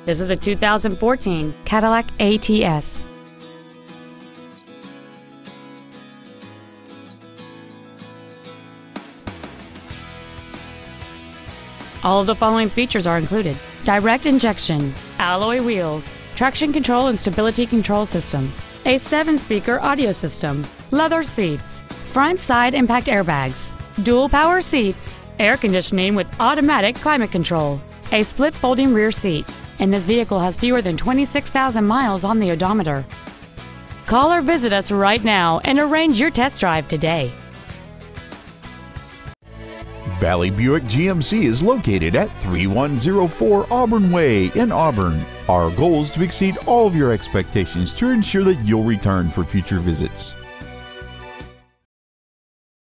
This is a 2014 Cadillac ATS. All of the following features are included: direct injection, alloy wheels, traction control and stability control systems, a 7-speaker audio system, leather seats, front side impact airbags, dual power seats, air conditioning with automatic climate control, a split folding rear seat, and this vehicle has fewer than 26,000 miles on the odometer. Call or visit us right now and arrange your test drive today. Valley Buick GMC is located at 3104 Auburn Way in Auburn. Our goal is to exceed all of your expectations to ensure that you'll return for future visits.